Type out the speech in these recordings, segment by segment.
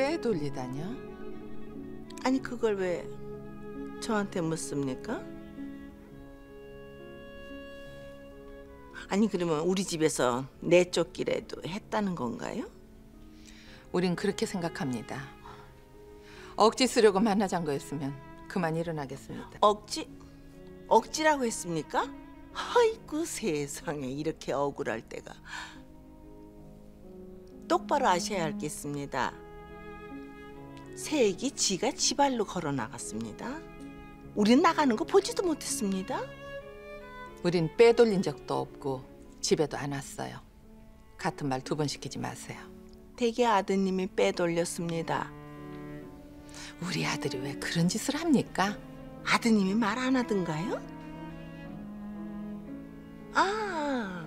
빼돌리다뇨? 아니 그걸 왜 저한테 묻습니까? 아니 그러면 우리 집에서 내쫓기라도 했다는 건가요? 우린 그렇게 생각합니다. 억지 쓰려고 만나잔 거였으면 그만 일어나겠습니다. 억지라고 했습니까? 아이고 세상에 이렇게 억울할 때가. 똑바로 아셔야 할겠습니다. 새애기 지가 지 발로 걸어 나갔습니다. 우린 나가는 거 보지도 못했습니다. 우린 빼돌린 적도 없고 집에도 안 왔어요. 같은 말 2번 시키지 마세요. 대개 아드님이 빼돌렸습니다. 우리 아들이 왜 그런 짓을 합니까? 아드님이 말 안 하던가요? 아,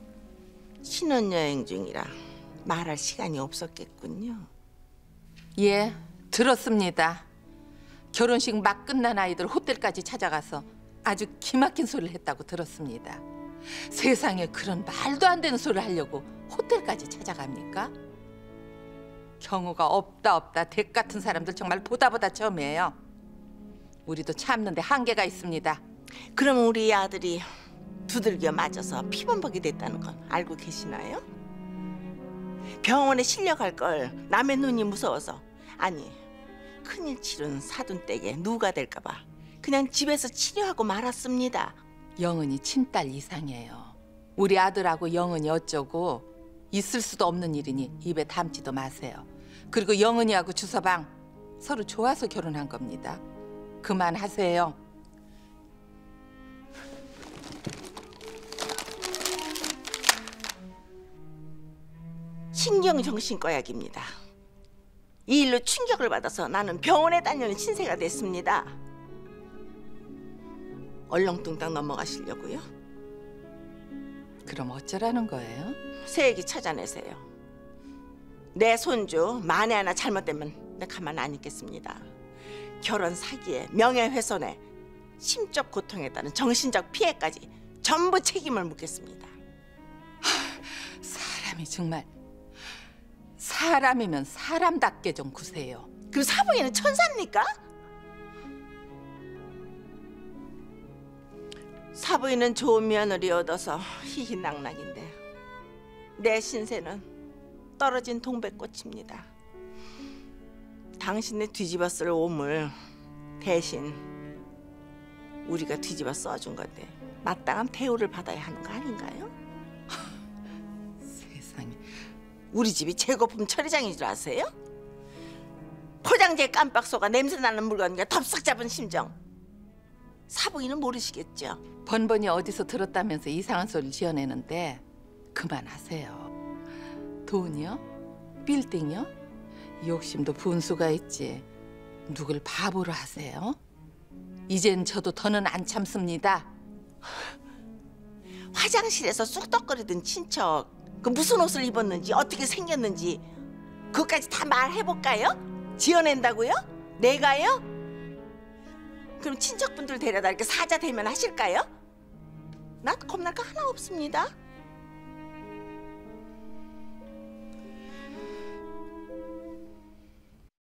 신혼여행 중이라 말할 시간이 없었겠군요. 예, 들었습니다. 결혼식 막 끝난 아이들 호텔까지 찾아가서 아주 기막힌 소리를 했다고 들었습니다. 세상에 그런 말도 안 되는 소리를 하려고 호텔까지 찾아갑니까? 경우가 없다 댁 같은 사람들 정말 보다 처음이에요. 우리도 참는데 한계가 있습니다. 그럼 우리 아들이 두들겨 맞아서 피범벅이 됐다는 건 알고 계시나요? 병원에 실려갈 걸 남의 눈이 무서워서, 아니 큰일 치른 사돈댁에 누가 될까 봐 그냥 집에서 치료하고 말았습니다. 영은이 친딸 이상이에요. 우리 아들하고 영은이 어쩌고 있을 수도 없는 일이니 입에 담지도 마세요. 그리고 영은이하고 주서방 서로 좋아서 결혼한 겁니다. 그만하세요. 신경정신과 약입니다. 이 일로 충격을 받아서 나는 병원에 다니는 신세가 됐습니다. 얼렁뚱땅 넘어가시려고요? 그럼 어쩌라는 거예요? 새애기 찾아내세요. 내 손주 만에 하나 잘못되면 내 가만 안 있겠습니다. 결혼 사기에 명예훼손에 심적 고통에 따른 정신적 피해까지 전부 책임을 묻겠습니다. 사람이 정말 사람이면 사람답게 좀 구세요. 그럼 사부인은 천사입니까? 사부인은 좋은 며느리 얻어서 희희낙낙인데 내 신세는 떨어진 동백꽃입니다. 당신네 뒤집어 쓸 오물 대신 우리가 뒤집어 써준 건데 마땅한 대우를 받아야 하는 거 아닌가요? 세상에. 우리 집이 재고품 처리장인 줄 아세요? 포장재 깜빡 속아 냄새나는 물건과 덥석 잡은 심정. 사부인은 모르시겠죠? 번번이 어디서 들었다면서 이상한 소리를 지어내는데 그만하세요. 돈이요? 빌딩이요? 욕심도 분수가 있지. 누굴 바보로 하세요? 이젠 저도 더는 안 참습니다. 화장실에서 쑥덕거리던 친척 그 무슨 옷을 입었는지 어떻게 생겼는지 그것까지 다 말해볼까요? 지어낸다고요? 내가요? 그럼 친척분들 데려다 이렇게 사자 대면 하실까요? 나 겁날 거 하나 없습니다.